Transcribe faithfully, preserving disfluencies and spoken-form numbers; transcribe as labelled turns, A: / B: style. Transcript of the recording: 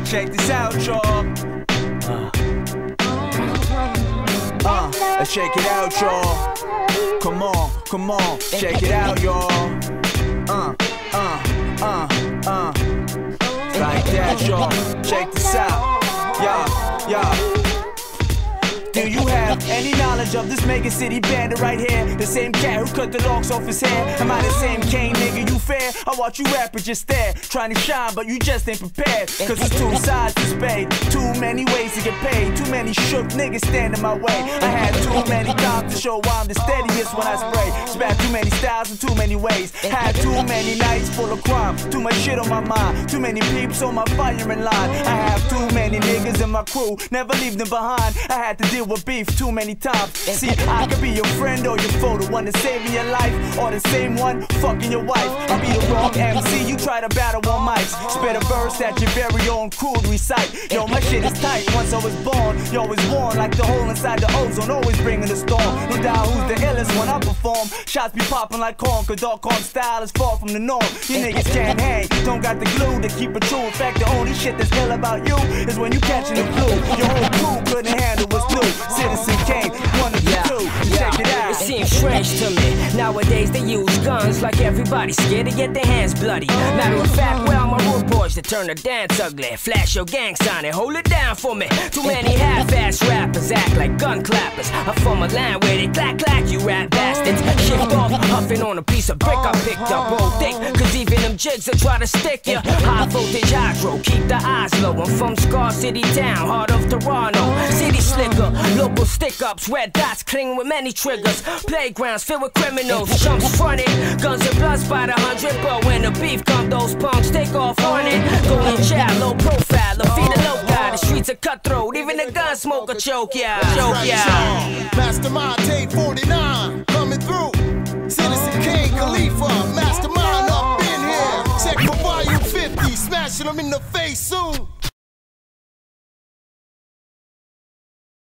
A: Check this out, y'all. Uh. Uh, check it out, y'all. Come on, come on, check it out, y'all. Uh, uh, uh, uh. Like that, y'all. Check this out. Yeah, yeah. Do you have any knowledge of this mega city bandit right here? The same cat who cut the locks off his hair? Am I the same Kane nigga you fair? I watch you rap and just stare, trying to shine but you just ain't prepared. Cause there's two sides to spade, too many ways to get paid, too many shook niggas stand in my way. I had too many times to show why I'm the steadiest when I spray. Spat too many styles in too many ways. Had too many nights full of crime, too much shit on my mind, too many peeps on my firing line. I have too many niggas in my crew, never leave them behind. I had to deal with beef too many times. See, I could be your friend or your foe, the one that's saving your life, or the same one fucking your wife. I'll be the wrong M C, you try to battle on mics. Spit a verse that your very own crew would recite. Yo, my shit is tight, once I was born, yo, was born like the hole inside the ozone, always bringing the storm. No doubt who's the illest when I perform. Shots be popping like corn, cause dark corn style is far from the norm. You niggas can't hang, don't got the glue to keep it true. In fact, the only shit that's ill about you is when you catching the flu. Your whole crew couldn't handle what's new. Citizen Kane, one of the yeah, two. Yeah. Check it out.
B: It seems strange to me. Nowadays they use guns like everybody's scared to get their hands bloody. Matter of fact, where are my rude boys to turn the dance ugly? Flash your gang sign and hold it down for me. Too many half-ass rappers act like gun clappers. I'm from a land where they clack clack you rap bastards. Shift off, huffing on a piece of brick I picked up roll thick. Cause even them jigs will try to stick ya. High voltage hydro, keep the eyes low. I'm from Scar City town, heart of Toronto. City slicker, local stick-ups, red dots cling with many triggers. Playgrounds filled with criminals, chumps fronted, guns and bloods by the hundred. But when the beef come, those punks take off on it. Going child, low profile, a feed a low guy. The streets are cutthroat, even the gun smoker choke ya, choke ya.
C: Mastermind Day forty-nine coming through. Citizen King Khalifa, mastermind up in here. Check for volume fifty, smashing them in the face soon.